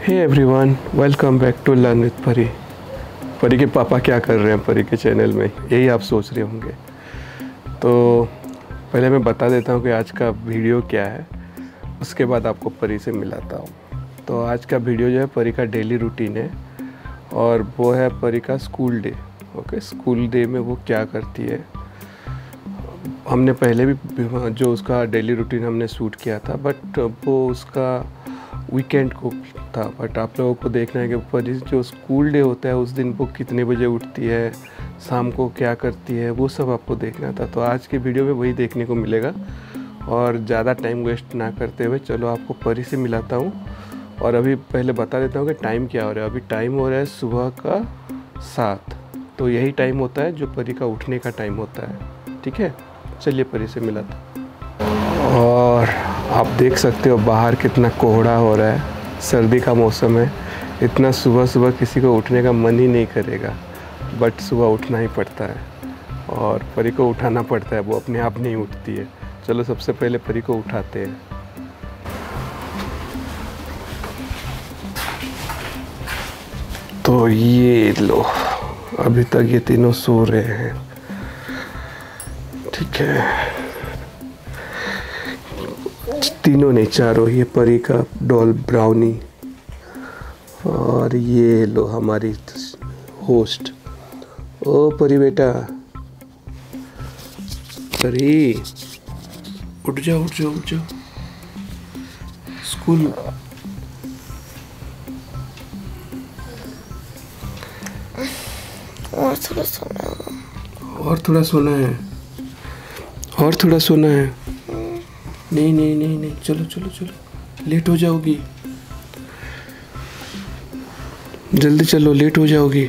Hey everyone, welcome back to learn with Pari. Pari के पापा क्या कर रहे हैं परी के चैनल में, यही आप सोच रहे होंगे। तो पहले मैं बता देता हूँ कि आज का वीडियो क्या है, उसके बाद आपको परी से मिलाता हूँ। तो आज का वीडियो जो है परी का डेली रूटीन है और वो है परी का school day. Okay, school day में वो क्या करती है। हमने पहले भी जो उसका डेली रूटीन हमने शूट किया था, बट वो उसका वीकेंड को था। बट आप लोगों को देखना है कि परी जो स्कूल डे होता है उस दिन वो कितने बजे उठती है, शाम को क्या करती है, वो सब आपको देखना था। तो आज की वीडियो में वही देखने को मिलेगा। और ज़्यादा टाइम वेस्ट ना करते हुए चलो आपको परी से मिलाता हूँ। और अभी पहले बता देता हूँ कि टाइम क्या हो रहा है। अभी टाइम हो रहा है सुबह का 7। तो यही टाइम होता है जो परी का उठने का टाइम होता है। ठीक है, चलिए परी से मिलाता हूँ। और आप देख सकते हो बाहर कितना कोहरा हो रहा है, सर्दी का मौसम है। इतना सुबह सुबह किसी को उठने का मन ही नहीं करेगा, बट सुबह उठना ही पड़ता है और परी को उठाना पड़ता है, वो अपने आप नहीं उठती है। चलो सबसे पहले परी को उठाते हैं। तो ये लो, अभी तक ये तीनों सो रहे हैं। ठीक है, तीनों नहीं, चारों। ये परी का डॉल ब्राउनी और ये लो हमारी होस्ट। ओ परी बेटा, परी उठ जाओ उठ जाओ उठ जाओ, स्कूल। और थोड़ा सोना है, और थोड़ा सोना है। नहीं नहीं नहीं नहीं, चलो चलो चलो, लेट हो जाओगी, जल्दी चलो, लेट हो जाओगी।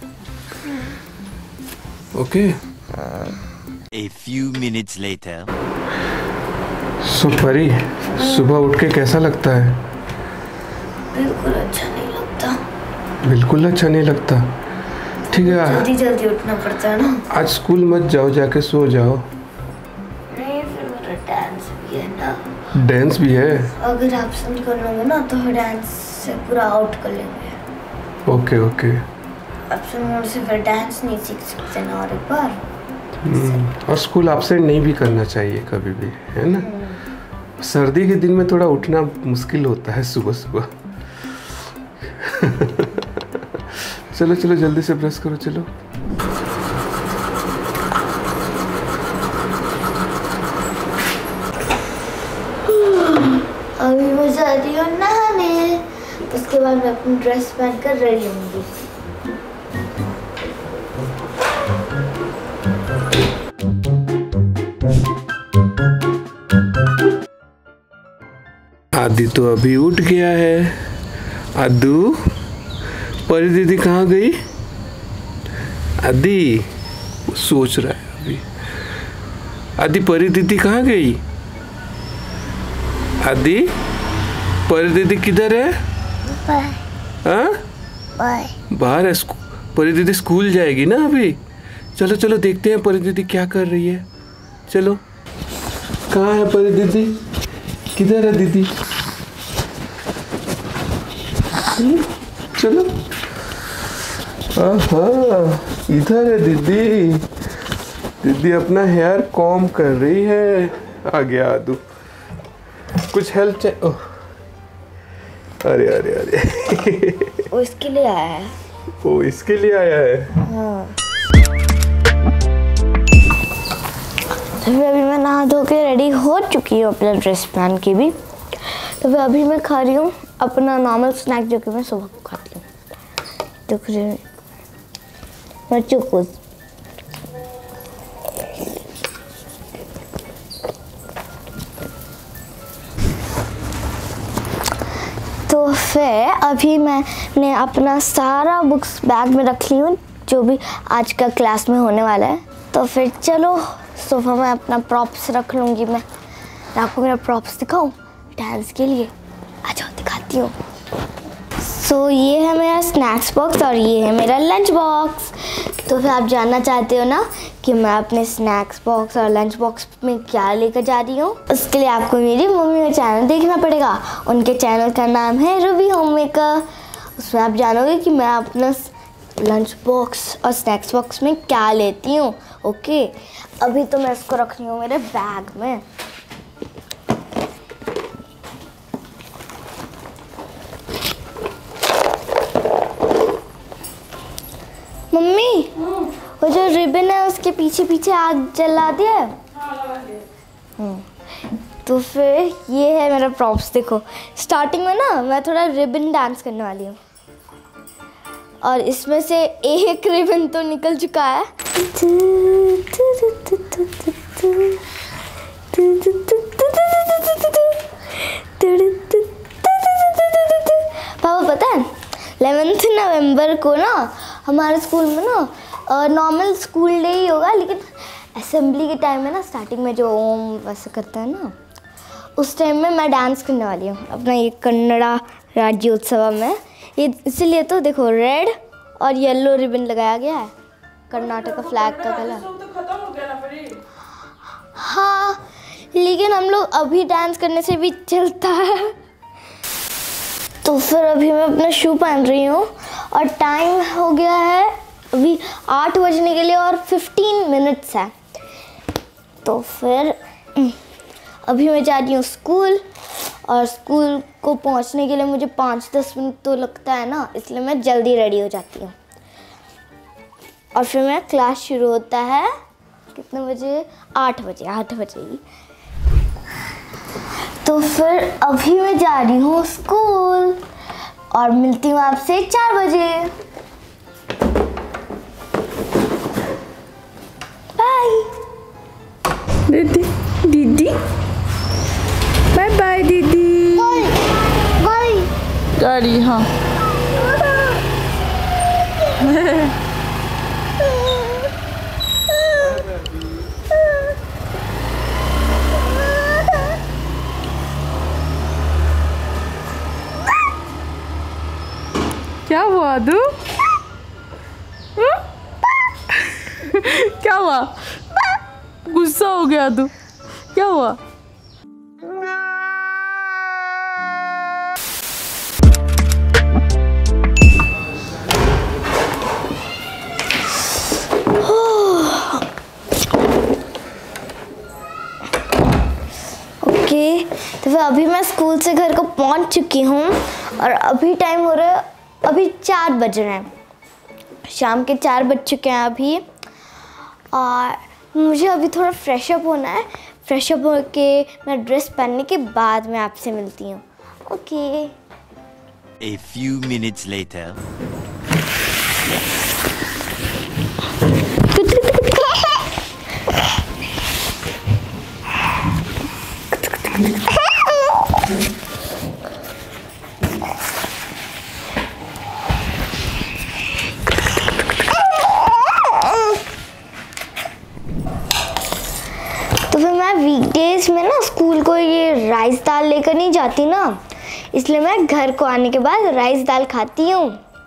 Okay. A few minutes later. So Pari, सुबह उठ के कैसा लगता है? बिल्कुल अच्छा नहीं लगता। बिल्कुल अच्छा नहीं लगता। ठीक है, जल्दी जल्दी उठना पड़ता है ना। आज स्कूल मत जाओ, जाके सो जाओ। नहीं, फिर मेरा डांस भी है ना। डांस भी है? अगर एब्सेंट कर लोगे ना तो डांस से पूरा आउट कर लेंगे। Okay okay. एब्सेंट मोड से फिर डांस नहीं सीख सकते ना और एक बार। और स्कूल एब्सेंट नहीं भी करना चाहिए कभी भी, है ना। सर्दी के दिन में थोड़ा उठना मुश्किल होता है सुबह सुबह। चलो चलो जल्दी से ब्रश करो, चलो। अभी मैं जा रही हूँ नहाने, उसके बाद मैं अपनी ड्रेस पहन कर रेडी होंगी। आदि तो अभी उठ गया है। आदू, परी दीदी कहाँ गई? आदि सोच रहा है अभी। आदि, परी दीदी कहाँ गई? आदि, परी दीदी किधर है? हाँ, बाहर है। परी दीदी स्कूल जाएगी ना अभी। चलो चलो देखते हैं परी दीदी क्या कर रही है। चलो, कहाँ है परी दीदी? किधर है दीदी? चलो, इधर है दीदी। दीदी अपना हेयर कॉम्ब कर रही है। आ गया आदू, कुछ हेल्प चाहिए? अरे अरे अरे, वो इसके लिए आया है। वो इसके लिए आया है। हाँ। तो फिर अभी मैं नहा धो के रेडी हो चुकी हूँ अपना ड्रेस पहन के भी। तो फिर अभी मैं खा रही हूँ अपना नॉर्मल स्नैक जो कि मैं सुबह को खाती हूँ, जो कि चुकुस। तो फिर अभी मैंने अपना सारा बुक्स बैग में रख ली हूँ जो भी आज का क्लास में होने वाला है। तो फिर चलो सोफा में अपना प्रॉप्स रख लूँगी। मैं आपको मेरा प्रॉप्स दिखाऊँ डांस के लिए? आ जाओ दिखाती हूँ। सो ये है मेरा स्नैक्स बॉक्स और ये है मेरा लंच बॉक्स। तो फिर आप जानना चाहते हो ना कि मैं अपने स्नैक्स बॉक्स और लंच बॉक्स में क्या लेकर जा रही हूँ। उसके लिए आपको मेरी मम्मी का चैनल देखना पड़ेगा। उनके चैनल का नाम है रूबी होममेकर। उसमें आप जानोगे कि मैं अपना लंच बॉक्स और स्नैक्स बॉक्स में क्या लेती हूँ। ओके, अभी तो मैं इसको रख रही हूँ मेरे बैग में। मम्मी, वो जो रिबन है उसके पीछे पीछे आग जला दिया है। तो फिर ये है मेरा प्रॉप्स। देखो, स्टार्टिंग में ना मैं थोड़ा रिबन डांस करने वाली हूँ और इसमें से एक रिबन तो निकल चुका है। पापा पता है 11 नवंबर को ना हमारे स्कूल में ना नॉर्मल स्कूल डे ही होगा, लेकिन असेंबली के टाइम में ना स्टार्टिंग में जो ओम वैसे करते हैं ना, उस टाइम में मैं डांस करने वाली हूँ अपना ये कन्नड़ा राज्योत्सव में। ये इसीलिए तो देखो रेड और येलो रिबन लगाया गया है, कर्नाटक का फ्लैग का कलर। तो खत्म हो गया ना फिर। हाँ, लेकिन हम लोग अभी डांस करने से भी चलता है। तो फिर अभी मैं अपना शू पहन रही हूँ और टाइम हो गया है अभी 8 बजने के लिए और 15 मिनट्स है। तो फिर अभी मैं जा रही हूँ स्कूल, और स्कूल को पहुँचने के लिए मुझे 5-10 मिनट तो लगता है ना, इसलिए मैं जल्दी रेडी हो जाती हूँ। और फिर मेरा क्लास शुरू होता है कितने बजे? 8 बजे ही। तो फिर अभी मैं जा रही हूँ स्कूल और मिलती हूँ आपसे 4 बजे। बाय दीदी, दीदी बाय बाय दीदी। बाय। गाड़ी, हाँ। क्या हुआ अदू? क्या हुआ? गुस्सा हो गया अदू? क्या हुआ? ओके, तो फिर अभी मैं स्कूल से घर को पहुंच चुकी हूँ और अभी टाइम हो रहा है, अभी 4 बज रहे हैं, शाम के 4 बज चुके हैं अभी। और मुझे अभी थोड़ा फ्रेशअप होना है। फ्रेशअप होके मैं ड्रेस पहनने के बाद मैं आपसे मिलती हूँ। Okay. A few minutes later. तो फिर मैं वीकडेज में ना स्कूल को ये राइस दाल लेकर नहीं जाती ना, इसलिए मैं घर को आने के बाद राइस दाल खाती हूँ।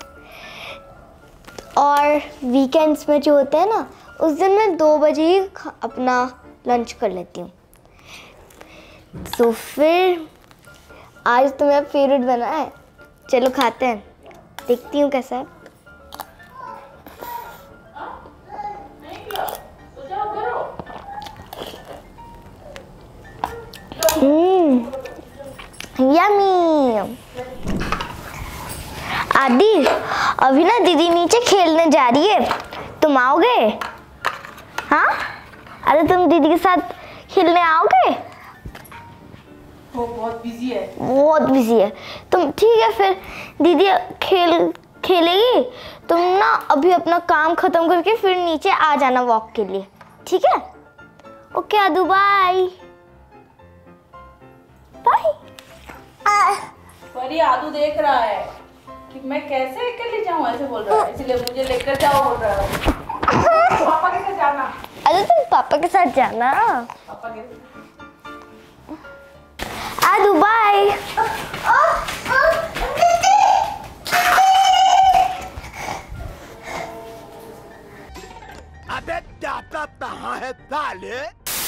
और वीकेंड्स में जो होते हैं ना, उस दिन मैं 2 बजे ही अपना लंच कर लेती हूँ। तो फिर आज तो मेरा फेवरेट बना है, चलो खाते हैं, देखती हूँ कैसा है। यम्मी। आदि, अभी ना दीदी नीचे खेलने जा रही है, तुम आओगे? हाँ, अरे तुम दीदी के साथ खेलने आओगे? वो बहुत बिजी है। बहुत बिजी है। तुम ठीक है, फिर दीदी खेलेगी, तुम ना अभी अपना काम खत्म करके फिर नीचे आ जाना वॉक के लिए, ठीक है? Okay Adu, bye bye. पर ये आदू देख रहा है कि मैं कैसे लेकर ले जाऊँ, ऐसे बोल रहा है, इसलिए मुझे लेकर जाओ बोल रहा है। पापा के साथ जाना। अरे तुम पापा के साथ जाना। पापा के साथ। आदू बाय। I bet कहाँ है साले?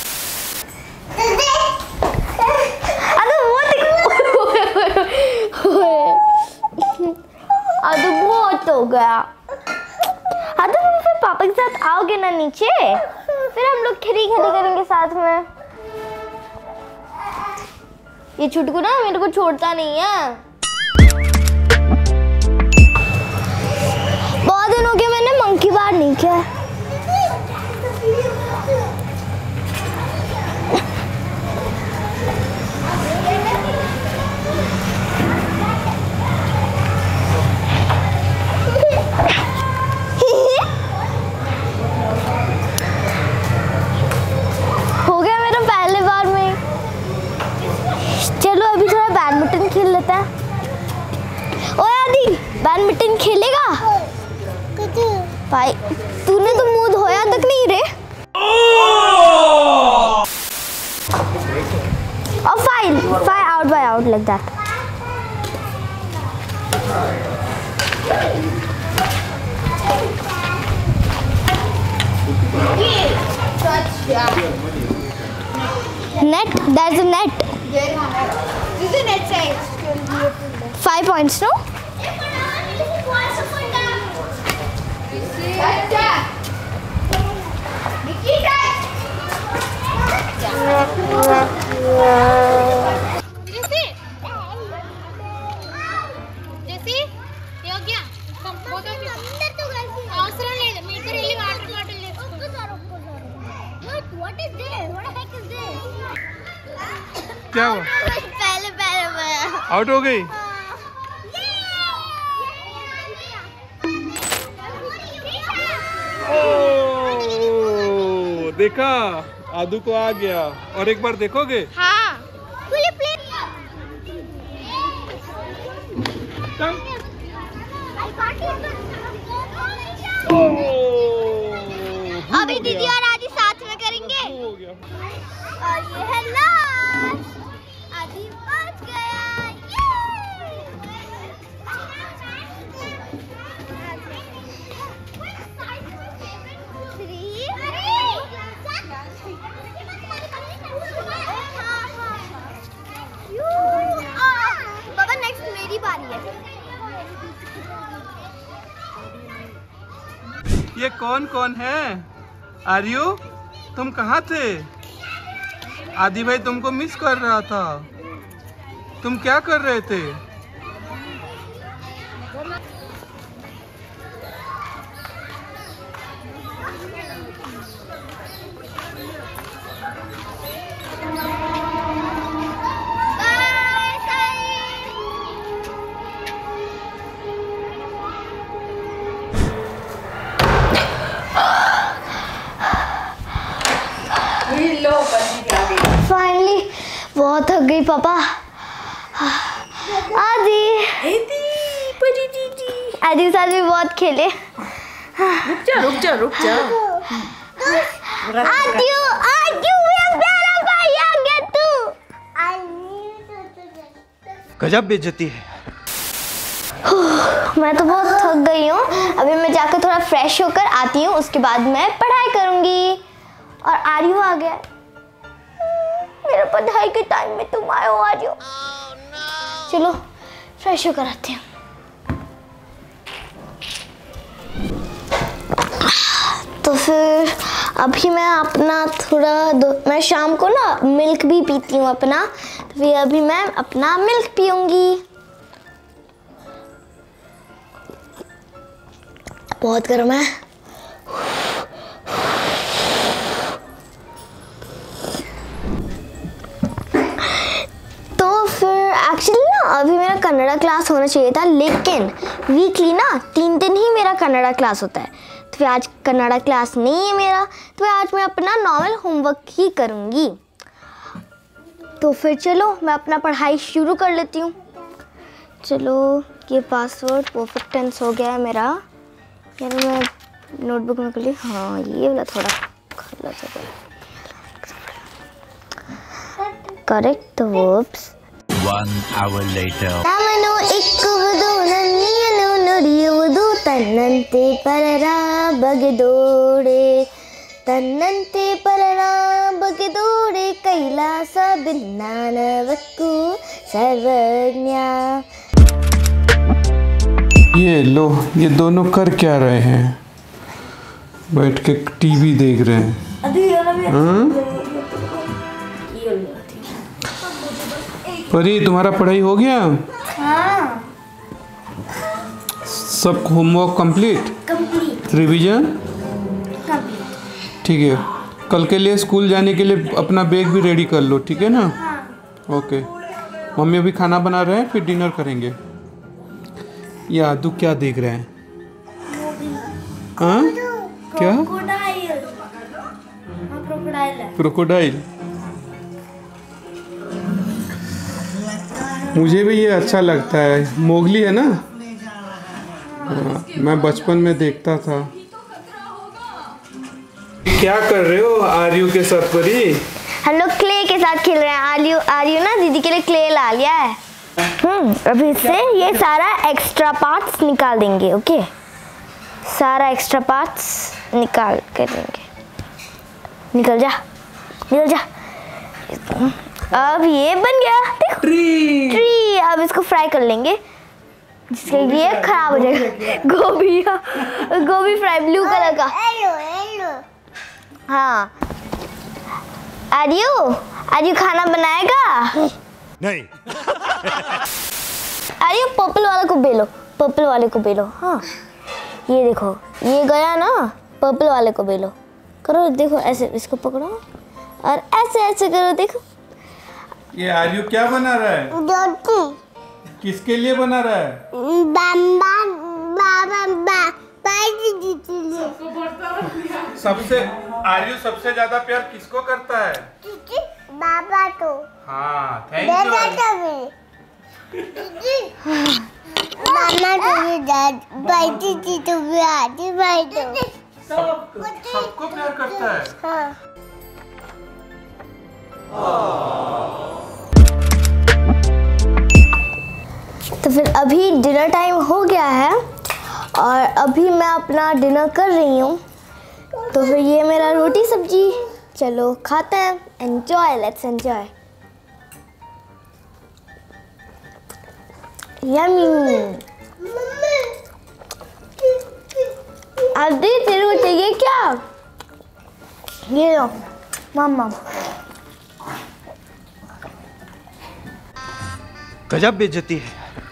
अरे वो अरे बहुत हो गया। हाँ तो तुम फिर पापा के साथ आओगे ना नीचे, फिर हम लोग खिरी करेंगे साथ में। ये छुटकू ना मेरे को छोड़ता नहीं है। बहुत दिन हो गए मैंने मंकी बार नहीं किया। हो गया मेरा पहले बार में। चलो अभी थोड़ा बैडमिंटन खेल लेते हैं। ओए आदि, बैडमिंटन खेलेगा? भाई तूने तो मुंह धोया तक नहीं रे। और file out by out like that. Net, there's a net. This is the net side. 5 points, no? क्या हुआ? पहले मैं आउट हो गई। ओ, देखा आदू को आ गया। और एक बार देखोगे? हाँ। अभी दीदी और आदि साथ में करेंगे। हो गया। और ये है लास्ट, आदि बच गया। बाबा नेक्स्ट मेरी बारी है। ये कौन कौन है? आर्यू, तुम कहाँ थे? आदि भाई तुमको मिस कर रहा था। तुम क्या कर रहे थे? फाइनली बहुत थक गई पापा। आदि आदि साथ भी बहुत खेले। रुक जा। आदियो मेरा प्यारा भाई आ गया तू। गजब बेइज्जती है। मैं तो बहुत थक गई हूँ। अभी मैं जाकर थोड़ा फ्रेश होकर आती हूँ, उसके बाद मैं पढ़ाई करूँगी। और आर्यू आ गया। मेरा पढ़ाई के टाइम में तुम आए हो आर्यू। चलो फ्रेश होकर आती हूँ। तो फिर अभी मैं अपना मैं शाम को ना मिल्क भी पीती हूँ अपना, तो फिर अभी मैं अपना मिल्क पीऊँगी। बहुत गर्म है। तो फिर एक्चुअली ना अभी मेरा कन्नड़ा क्लास होना चाहिए था, लेकिन वीकली ना 3 दिन ही मेरा कन्नड़ा क्लास होता है। तो फिर आज कन्नड़ा क्लास नहीं है मेरा, तो फिर आज मैं अपना नॉर्मल होमवर्क ही करूँगी। तो फिर चलो मैं अपना पढ़ाई शुरू कर लेती हूँ। चलो ये पासवर्ड परफेक्ट टेंस हो गया है मेरा। यार मैं नोटबुक में कर ली। हाँ ये वाला थोड़ा खला सा correct the verbs. 1 hour later. Tamanu ikkuvudu nanniyanu nodiyuvudu tannante parara bagedode तन्नंते परनाम बगदोरे कैलास बिन्नानवक्कु सर्वज्ञा। ये लो, ये दोनों कर क्या रहे हैं? बैठ के टीवी देख रहे हैं। परी, तुम्हारा पढ़ाई हो गया? हाँ। सब होमवर्क कंप्लीट? रिवीजन? ठीक है, कल के लिए स्कूल जाने के लिए अपना बैग भी रेडी कर लो, ठीक है ना? ओके। मम्मी अभी खाना बना रहे हैं, फिर डिनर करेंगे। ये आदू क्या देख रहे हैं? हाँ, क्या? क्रोकोडाइल। मुझे भी ये अच्छा लगता है, मोगली है ना? मैं बचपन में देखता था। क्या कर रहे हो आर्यू के साथ परी? हम लोग क्ले के साथ खेल रहे हैं। आर्यू ना दीदी के लिए क्ले ला लिया है। अभी इससे ये सारा एक्स्ट्रा पार्ट्स निकाल देंगे। ओके, सारा एक्स्ट्रा पार्ट्स निकाल कर देंगे। निकल जा, निकल जा। अब ये बन गया, देखो ट्री। अब इसको फ्राई कर लेंगे, जिसके लिए खराब हो जाएगा। गोभी फ्राई, ब्लू कलर का। हाँ, आर्यू खाना बनाएगा? नहीं। आर्यू पर्पल वाले को बेलो। हाँ, ये देखो, ये गया ना, पर्पल वाले को बेलो। करो, देखो ऐसे, इसको पकड़ो और ऐसे ऐसे करो, देखो। ये आर्यू क्या बना रहा है? रोटी। किसके लिए बना रहा है? आर्यू सबसे ज्यादा प्यार किसको करता है? बाबा तो। हाँ, थैंक यू। मामा तो डैड भाई दीदी तो भाई तो सबको प्यार करता है। हाँ। तो फिर अभी डिनर टाइम हो गया है और अभी मैं अपना डिनर कर रही हूँ। तो फिर ये मेरा रोटी सब्जी, चलो खाते हैं। Enjoy, let's enjoy. Yummy. Adi तेरे को चाहिए क्या? ये लो मामा। गजब बेइज्जती है।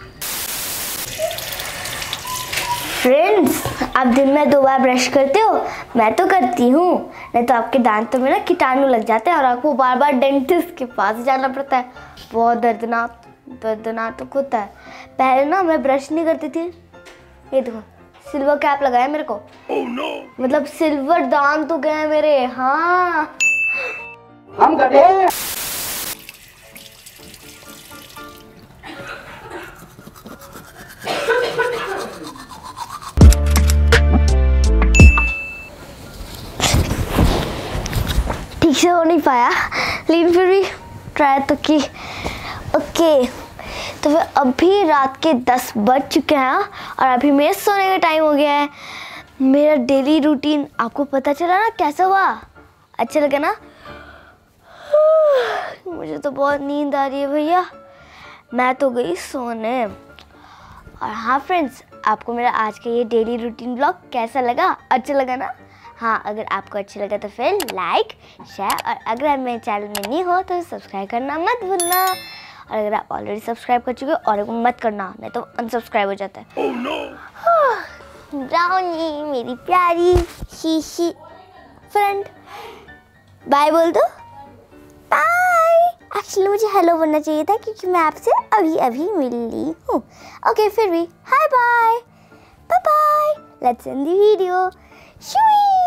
फ्रेंड्स, आप दिन में 2 बार ब्रश करते हो? मैं तो करती हूँ, नहीं तो आपके दांतों में ना कीटाणु लग जाते हैं और आपको बार बार डेंटिस्ट के पास जाना पड़ता है। बहुत दर्दनाक तो होता है। पहले ना मैं ब्रश नहीं करती थी। ये देखो, सिल्वर कैप लगाया मेरे को। मतलब सिल्वर दांत तो गए मेरे। हाँ, हम गधे। ठीक से हो नहीं पाया, लेकिन फिर भी ट्राई तो की। ओके, तो फिर अभी रात के 10 बज चुके हैं और अभी मेरे सोने का टाइम हो गया है। मेरा डेली रूटीन आपको पता चला ना कैसा हुआ? अच्छा लगा ना? मुझे तो बहुत नींद आ रही है भैया, मैं तो गई सोने। और हाँ फ्रेंड्स, आपको मेरा आज का ये डेली रूटीन ब्लॉग कैसा लगा? अच्छा लगा ना? हाँ, अगर आपको अच्छा लगा तो फिर लाइक, शेयर, और अगर आप मेरे चैनल में नहीं हो तो सब्सक्राइब करना मत भूलना। और अगर आप ऑलरेडी सब्सक्राइब कर चुके हो और मत करना, नहीं तो अनसब्सक्राइब हो जाता है। oh, no. ब्राउनी मेरी प्यारी शीशी फ्रेंड, बाय बोल दो। बाय। एक्चुअली मुझे हेलो बोलना चाहिए था क्योंकि मैं आपसे अभी अभी मिली हूँ। ओके, फिर भी hi bye, bye bye, let's end the video. Shoo!